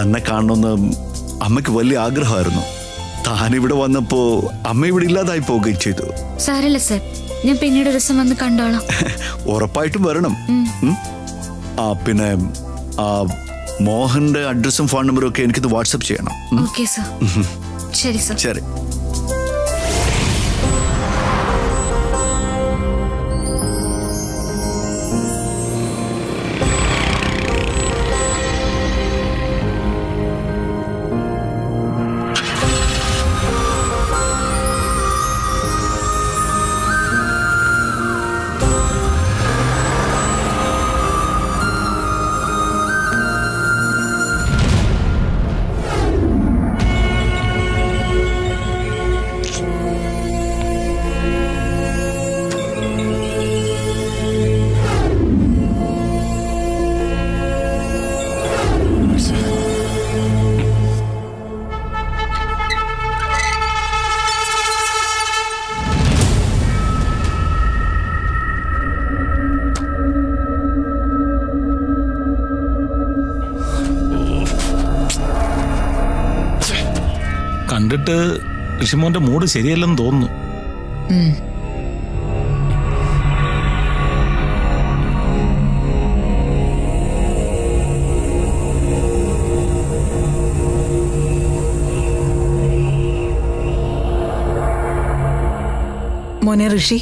തന്നെ കാണണമെന്ന് അമ്മയ്ക്ക് വലിയ ആഗ്രഹമായിരുന്നു. താനിവിടെ വന്നപ്പോ അമ്മ ഇവിടെ ഇല്ലാതായി പോവുകയും ചെയ്തു. സാരല്ല സർ, ഞാൻ പിന്നീട് ഒരു ദിവസം വന്ന് കണ്ടോളാം. ഉറപ്പായിട്ടും വരണം. പിന്നെ മോഹന്റെ അഡ്രസ്സും ഫോൺ നമ്പറും ഒക്കെ എനിക്കിത് വാട്സപ്പ് ചെയ്യണം. Okay sir. ശരി സർ. ശരി. കണ്ടിട്ട് ഋഷിമോന്റെ മൂഡ് ശരിയല്ലെന്ന് തോന്നുന്നു. മോനെ ഋഷി,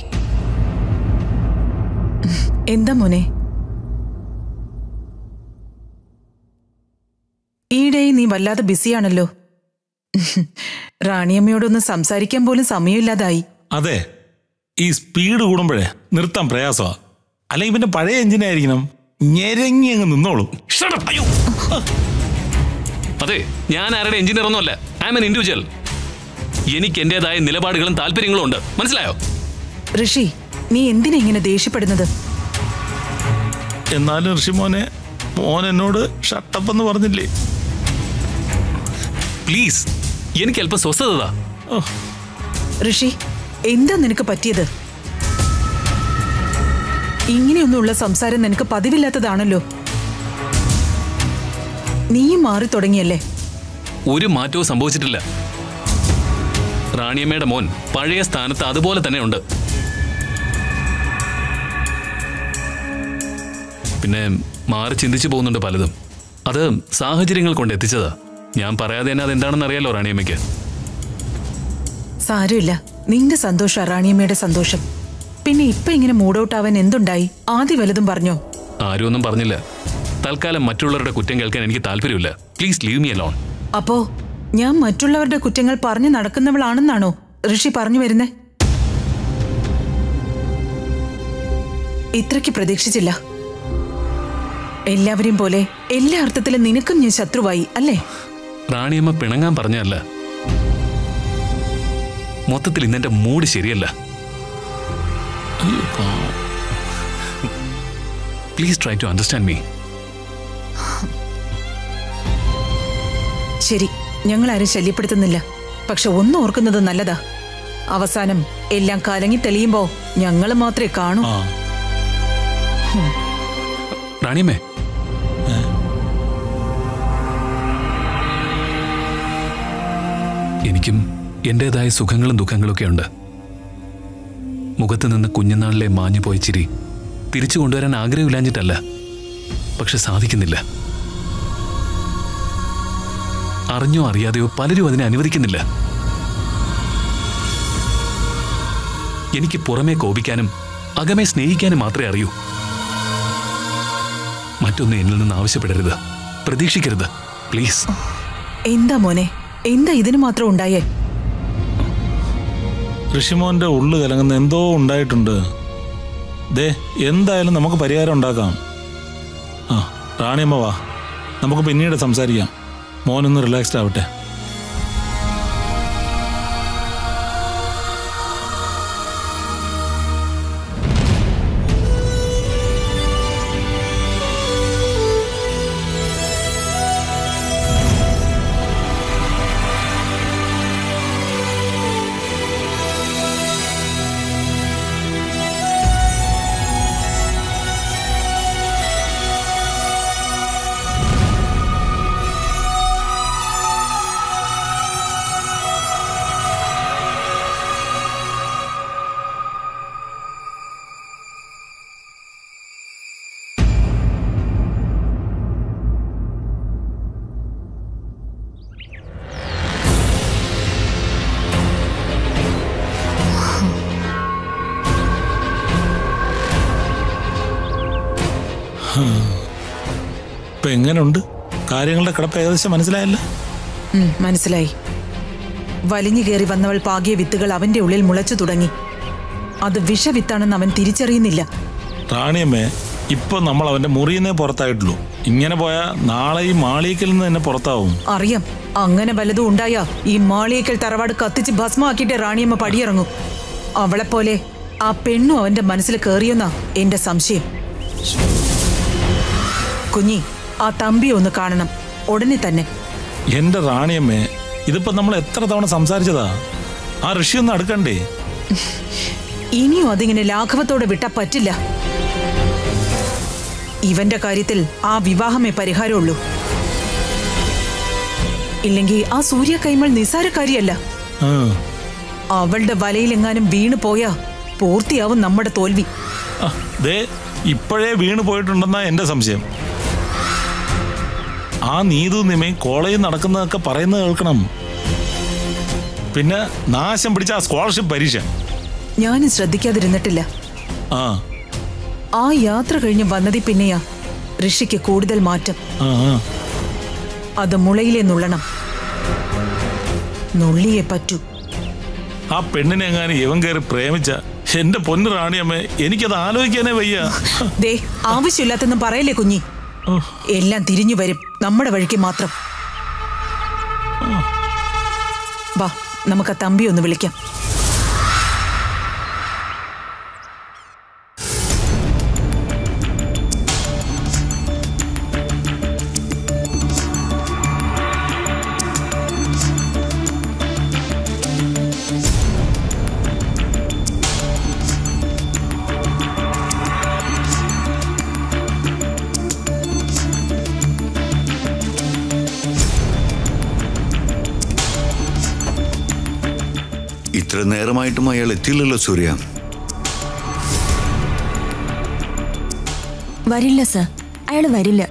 എന്താ മോനെ? ഈയിടെ നീ വല്ലാതെ ബിസിയാണല്ലോ. റാണിയമ്മയോടൊന്ന് സംസാരിക്കാൻ പോലും സമയമില്ലാതായി. അതെ, ഈ സ്പീഡ് കൂടുമ്പോഴേ നിർത്താൻ പ്രയാസമാ. അല്ലെങ്കിൽ പിന്നെ പഴയ എഞ്ചിനായിരിക്കണം, ഞെരങ്ങി അങ്ങ് നിന്നോളൂ. അതെ, ഞാൻ ആരുടെ എഞ്ചിനീയർ ഒന്നുമല്ല. I am an individual. എനിക്ക് എന്റേതായ നിലപാടുകളും താല്പര്യങ്ങളും ഉണ്ട്, മനസ്സിലായോ? ഋഷി, നീ എന്തിനാ ഇങ്ങനെ ദേഷ്യപ്പെടുന്നത്? എന്നാലും ഋഷിമോനെ, മോൻ എന്നോട് ഷട്ടപ്പ് എന്ന് പറഞ്ഞില്ലേ? പ്ലീസ്, എനിക്ക് അല്പം സ്വസ്ഥത. ഋഷി, എന്താ നിനക്ക് പറ്റിയത്? ഇങ്ങനെയൊന്നുള്ള സംസാരം നിനക്ക് പതിവില്ലാത്തതാണല്ലോ. നീയും മാറി തുടങ്ങിയല്ലേ? ഒരു മാറ്റവും സംഭവിച്ചിട്ടില്ല. റാണിയമ്മയുടെ മോൻ പഴയ സ്ഥാനത്ത് അതുപോലെ തന്നെ ഉണ്ട്. പിന്നെ മാറി ചിന്തിച്ചു പോകുന്നുണ്ട് പലതും. അത് സാഹചര്യങ്ങൾ കൊണ്ട് എത്തിച്ചതാ. ഞാൻ പറയാതെ തന്നെ അതെന്താണെന്ന് അറിയാലോ റാണിയമ്മയ്ക്ക്. സാരമില്ല, നിന്റെ സന്തോഷം റാണിയമ്മയുടെ സന്തോഷം. പിന്നെ ഇപ്പൊ ഇങ്ങനെ മൂഡൌട്ട് ആവാൻ എന്തുണ്ടായി? ആദ്യം വല്ലതും പറഞ്ഞോ? ആരും ഒന്നും പറഞ്ഞില്ല. തൽക്കാലം മറ്റുള്ളവരുടെ കുറ്റം കേൾക്കാൻ എനിക്ക് താല്പര്യമില്ല. Please leave me alone. അപ്പോ ഞാൻ മറ്റുള്ളവരുടെ കുറ്റങ്ങൾ പറഞ്ഞു നടക്കുന്നവളാണെന്നാണോ ഋഷി പറഞ്ഞു വരുന്നേ? ഇത്രയ്ക്ക് പ്രതീക്ഷിച്ചില്ല. എല്ലാവരെയും പോലെ എല്ലാ അർത്ഥത്തിലും നിനക്കും ഞാൻ ശത്രുവായി അല്ലേ? റാണിയമ്മ പിണങ്ങാൻ പറഞ്ഞല്ല, മൊത്തത്തിൽ ഇന്നെന്റെ മൂഡ് ശരിയല്ല. Please try to understand me. ശരി, ഞങ്ങൾ ആരും ശല്യപ്പെടുത്തുന്നില്ല. പക്ഷെ ഒന്ന് ഓർക്കുന്നത് നല്ലതാ, അവസാനം എല്ലാം കലങ്ങി തെളിയുമ്പോ ഞങ്ങൾ മാത്രമേ കാണൂ. റാണിയമ്മേ, എനിക്കും എന്റേതായ സുഖങ്ങളും ദുഃഖങ്ങളും ഒക്കെ ഉണ്ട്. മുഖത്ത് നിന്ന് കുഞ്ഞുനാളിലെ മാഞ്ഞു പോയ ചിരി തിരിച്ചു കൊണ്ടുവരാൻ ആഗ്രഹമില്ലാഞ്ഞിട്ടല്ല, പക്ഷെ സാധിക്കുന്നില്ല. അറിഞ്ഞോ അറിയാതെയോ പലരും അതിനെ അനുവദിക്കുന്നില്ല. എനിക്ക് പുറമേ കോപിക്കാനും അകമേ സ്നേഹിക്കാനും മാത്രമേ അറിയൂ. മറ്റൊന്നും എന്നിൽ നിന്ന് ആവശ്യപ്പെടരുത്, പ്രതീക്ഷിക്കരുത്, പ്ലീസ്. എന്താ മോനെ, എന്താ ഇതിന് മാത്രം ഉണ്ടായേ? ഋഷിമോന്റെ ഉള്ളു കലങ്ങുന്ന എന്തോ ഉണ്ടായിട്ടുണ്ട്. ദേ, എന്തായാലും നമുക്ക് പരിഹാരം ഉണ്ടാക്കാം. റാണിയമ്മ വാ, നമുക്ക് പിന്നീട് സംസാരിക്കാം. മോനൊന്ന് റിലാക്സ്ഡ് ആവട്ടെ. എങ്ങനെയുണ്ട്? കാര്യങ്ങളുടെ കിടപ്പ് ഏകദേശം മനസ്സിലായല്ല? മനസ്സിലായി. വലിഞ്ഞു കയറി വന്നവൾ പാകിയ വിത്തുകൾ അവന്റെ ഉള്ളിൽ മുളച്ചു തുടങ്ങി. അത് വിഷവിത്താണെന്ന് അവൻ തിരിച്ചറിയുന്നില്ല. റാണിയമ്മേ, ഇപ്പൊ നമ്മൾ അവന്റെ മുറിയുന്നേ പുറത്തായിട്ടുള്ളൂ. ഇങ്ങനെ പോയാ നാളെ ഈ മാളികയിൽ നിന്ന് തന്നെ പുറത്താവും. അറിയാം. അങ്ങനെ വല്ലതും ഉണ്ടായാ ഈ മാളിയേക്കൽ തറവാട് കത്തിച്ച് ഭസ്മമാക്കിയിട്ട് റാണിയമ്മ പടിയിറങ്ങും. അവളെപ്പോലെ ആ പെണ്ണും അവന്റെ മനസ്സിൽ കയറിയെന്നാ എന്റെ സംശയം. കുഞ്ഞി, ആ തമ്പിയെ ഒന്ന് കാണണം, ഉടനെ തന്നെ. എന്റെ റാണിയമ്മേ, ഇതിപ്പോ നമ്മൾ എത്ര തവണ സംസാരിച്ചതാ? ആ ഋഷി ഒന്ന് അടുക്കണ്ടേ? ഇനിയും അതിങ്ങനെ ലാഘവത്തോടെ വിട്ടാ പറ്റില്ല. ഇവന്റെ കാര്യത്തിൽ ആ വിവാഹമേ പരിഹാരമുള്ളൂ. ഇല്ലെങ്കിൽ ആ സൂര്യ കൈമൾ നിസാരക്കാരിയല്ല. അവളുടെ വലയിലെങ്ങാനും വീണു പോയാ പൂർത്തിയാവും നമ്മുടെ തോൽവി. ഇപ്പോഴേ വീണു പോയിട്ടുണ്ടെന്നാ എന്റെ സംശയം. ആ നീതു നിമയും കോളേജിൽ നടക്കുന്നതൊക്കെ പറയുന്നത് കേൾക്കണം. പിന്നെ നാശം പിടിച്ച ആ സ്കോളർഷിപ്പ് പരീക്ഷ ഞാനും ശ്രദ്ധിക്കാതിരുന്നിട്ടില്ല. ആ യാത്ര കഴിഞ്ഞ് വന്നതി പിന്നെയാ ഋഷിക്ക് കൂടുതൽ മാറ്റം. അത് മുളയിലെ നുള്ളണം. നുള്ളിയെ പറ്റൂ. ആ പെണ്ണിനെ എങ്ങാനും ഇവൻ കയറി പ്രേമിച്ച എന്റെ പൊന്നു റാണിയമ്മേ, എനിക്കത് ആലോചിക്കാനേ വയ്യ. ദേ, ആവശ്യമില്ലാത്തൊന്നും പറയല്ലേ കുഞ്ഞി. എല്ലാം തിരിഞ്ഞു വരും നമ്മുടെ വഴിക്ക് മാത്രം. വാ, നമുക്ക് ആ തമ്പി ഒന്ന് വിളിക്കാം. ഇത്ര നേരമായിട്ടും അയാൾ എത്തിയില്ലല്ലോ സൂര്യ. വരില്ല സർ, അയാൾ വരില്ല.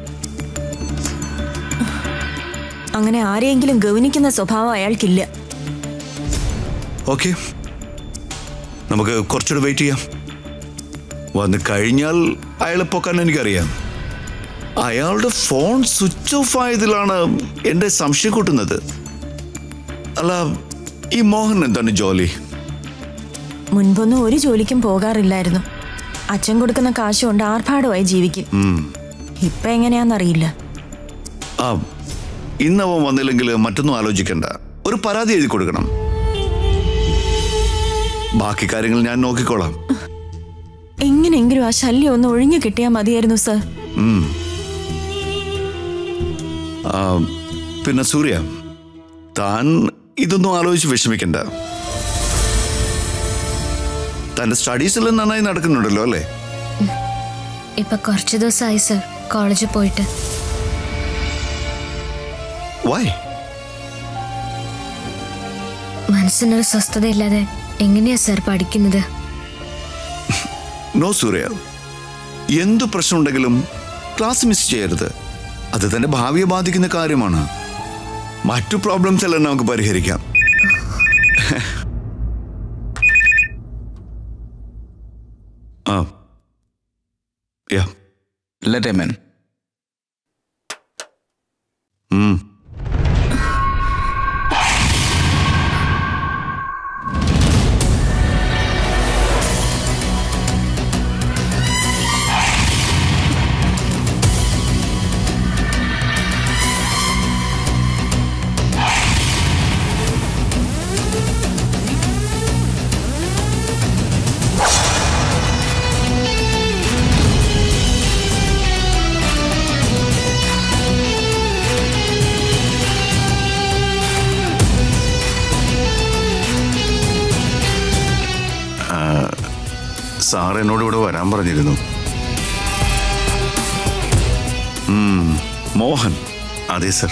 അങ്ങനെ ആരെയെങ്കിലും ഗൗനിക്കുന്ന സ്വഭാവം അയാൾക്കില്ല. ഓക്കെ, നമുക്ക് കുറച്ചുകൂടെ വെയിറ്റ് ചെയ്യാം. വന്ന് കഴിഞ്ഞാൽ അയാളെ പൊക്കാൻ എനിക്കറിയാം. അയാളുടെ ഫോൺ സ്വിച്ച് ഓഫ് ആയതിലാണ് എന്റെ സംശയം കൂട്ടുന്നത്. അല്ല, ഈ മോഹൻ എന്താണ് ജോലി? മുൻപൊന്നും ഒരു ജോലിക്കും പോകാറില്ലായിരുന്നു. അച്ഛൻ കൊടുക്കുന്ന കാശ് കൊണ്ട് ആർഭാടമായി ജീവിക്കും. ഇപ്പൊ എങ്ങനെയാന്നറിയില്ല. ഇന്നവൻ വന്നില്ലെങ്കിൽ മറ്റൊന്നും ആലോചിക്കണ്ട. ഒരു പരാതി എഴുതി കൊടുക്കണം. ബാക്കി കാര്യങ്ങൾ ഞാൻ നോക്കിക്കോളാം. എങ്ങനെയെങ്കിലും ആ ശല്യം ഒന്ന് ഒഴിഞ്ഞു കിട്ടിയാൽ മതിയായിരുന്നു സർ. പിന്നെ സൂര്യ, താൻ ഇതൊന്നും ആലോചിച്ച് വിഷമിക്കണ്ട. തന്റെ സ്റ്റഡീസ് എല്ലാം നന്നായി നടക്കുന്നുണ്ടല്ലോ അല്ലേ? ഇപ്പൊ കുറച്ചു ദിവസമായി സർ കോളേജിൽ പോയിട്ട്. വൈ? മനസ്സിനൊരു സ്വസ്ഥതയില്ലാതെ എങ്ങനെയാ സർ പഠിക്കുന്നത്? നോ സൂര്യ, എന്തു പ്രശ്നമുണ്ടെങ്കിലും ക്ലാസ് മിസ് ചെയ്യരുത്. അത് തന്റെ ഭാവിയെ ബാധിക്കുന്ന കാര്യമാണ്. മറ്റു പ്രോബ്ലംസ് എല്ലാം നമുക്ക് പരിഹരിക്കാം. Let him in. സാർ എന്നോട് ഇവിടെ വരാൻ പറഞ്ഞിരുന്നു. മോഹൻ? അതെ സർ.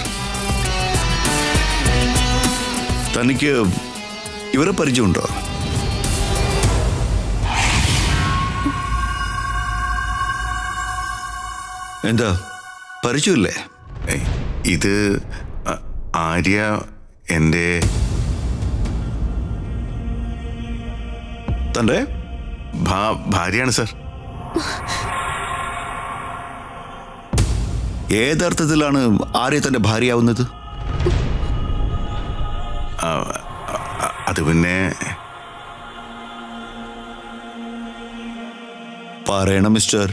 തനിക്ക് ഇവരെ പരിചയമുണ്ടോ? എന്താ, പരിചയമില്ലേ? ഇത് ആര്യ എൻ്റെ തൻ്റെ ഭാര്യയാണ് സർ. ഏതർത്ഥത്തിലാണ് ആര്യ തന്റെ ഭാര്യയാവുന്നത്? അത് പിന്നെ പറയണം മിസ്റ്റർ.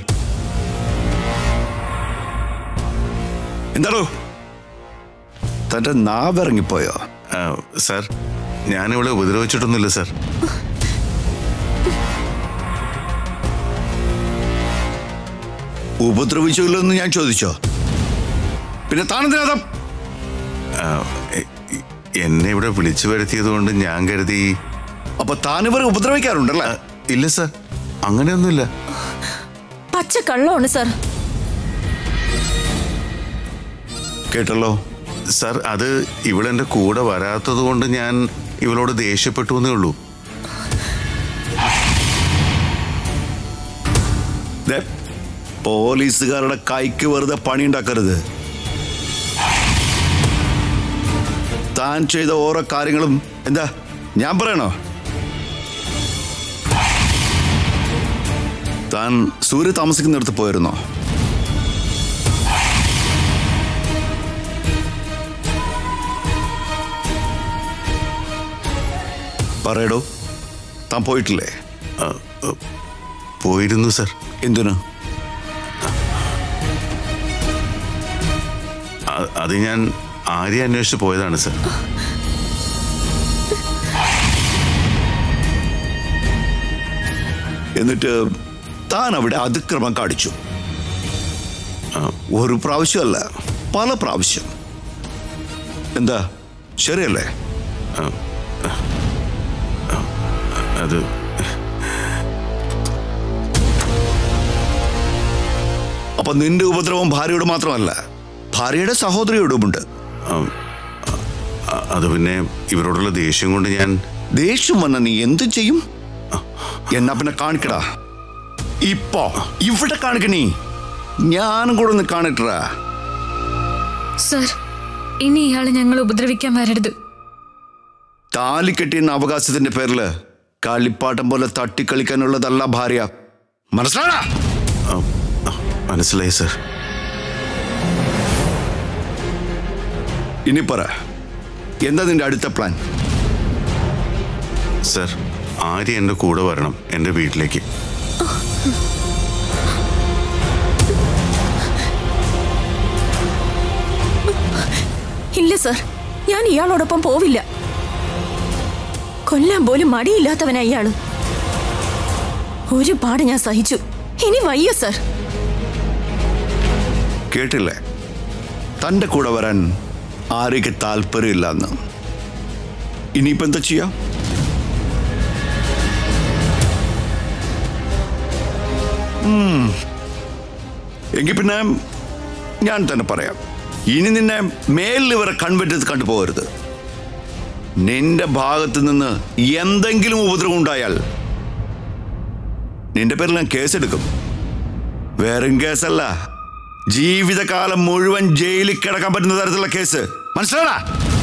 എന്താണോ തന്റെ നാവിറങ്ങിപ്പോയോ? സാർ, ഞാനിവിടെ ഉപദ്രവിച്ചിട്ടൊന്നുമില്ല സാർ. ഉപദ്രവിച്ചില്ലോ എന്ന് ഞാൻ ചോദിച്ചോ? പിന്നെ താനെന്തിനാ? എന്നെ ഇവിടെ വിളിച്ചു വരുത്തിയത് കൊണ്ട് ഞാൻ കരുതി. അപ്പൊ താനിവരെ ഉപദ്രവിക്കാറുണ്ടല്ലേ? ഇല്ല സാർ, അങ്ങനെയൊന്നുമില്ല. പച്ച കള്ളമാണ് സാർ. കേട്ടല്ലോ സാർ, അത് ഇവളെന്റെ കൂടെ വരാത്തത് കൊണ്ട് ഞാൻ ഇവളോട് ദേഷ്യപ്പെട്ടു എന്നേ ഉള്ളൂ. പോലീസുകാരുടെ കൈക്ക് വെറുതെ പണിയുണ്ടാക്കരുത്. താൻ ചെയ്ത ഓരോ കാര്യങ്ങളും എന്താ ഞാൻ പറയണോ? താൻ സൂര്യ താമസിക്കുന്നിടത്ത് പോയിരുന്നോ? പറയടോ, താൻ പോയിട്ടില്ലേ? പോയിരുന്നു സാർ. എന്തിനു? അത് ഞാൻ ആര്യ അന്വേഷിച്ച് പോയതാണ് സാർ. എന്നിട്ട് താൻ അവിടെ അതിക്രമം കാണിച്ചു. ഒരു പ്രാവശ്യമല്ല, പല പ്രാവശ്യം. എന്താ ശരിയല്ലേ? അത് അപ്പൊ നിന്റെ ഉപദ്രവം ഭാര്യയോട് മാത്രമല്ല, ഭാര്യയുടെ സഹോദരിയോടുമുണ്ട്. അത് പിന്നെ ഇവരോടുള്ള ദേഷ്യം കൊണ്ട് ഞാൻ. ദേഷ്യം വന്ന നീ എന്ത് ചെയ്യും? എന്നാ പിന്നെ കാണിക്കടാ. ഇപ്പോ ഇവിടെ കാണിക്കണീ. ഞാനും കൂടെ ഒന്ന് കാണിട്ടാ. സർ, ഇനി ഇയാള് ഞങ്ങൾ ഉപദ്രവിക്കാൻ വരരുത്. താലി കെട്ടിയെന്ന അവകാശത്തിന്റെ പേരില് കളിപ്പാട്ടം പോലെ തട്ടിക്കളിക്കാനുള്ളതല്ല ഭാര്യ. മനസ്സിലാടാ? മനസ്സിലായി സാർ. ഇനി പറ, എന്താ നിന്റെ അടുത്ത പ്ലാൻ? സാർ, ആര്യ എൻ്റെ കൂടെ വരണം എൻ്റെ വീട്ടിലേക്ക്. ഇല്ല സാർ, ഞാൻ ഇയാളോടൊപ്പം പോവില്ല. കൊല്ലാൻ പോലും മടിയില്ലാത്തവനാ ഇയാള്. ഒരുപാട് ഞാൻ സഹിച്ചു, ഇനി വയ്യ സാർ. കേട്ടില്ലേ? തന്റെ കൂടെ വരാൻ ആര്യക്ക് താല്പര്യമില്ലെന്ന്. ഇനിയിപ്പോ എന്താ ചെയ്യാ? എങ്കിൽ പിന്നെ ഞാൻ തന്നെ പറയാം. ഇനി നിന്നെ മേലിൽ വരെ കൺവെന്റ് കണ്ടുപോകരുത്. നിന്റെ ഭാഗത്ത് നിന്ന് എന്തെങ്കിലും ഉപദ്രവം ഉണ്ടായാൽ നിന്റെ പേരിൽ ഞാൻ കേസെടുക്കും. വെറും കേസല്ല, ജീവിതകാലം മുഴുവൻ ജയിലിൽ കിടക്കാൻ പറ്റുന്ന തരത്തിലുള്ള കേസ്. മനസ്സിലാടാ?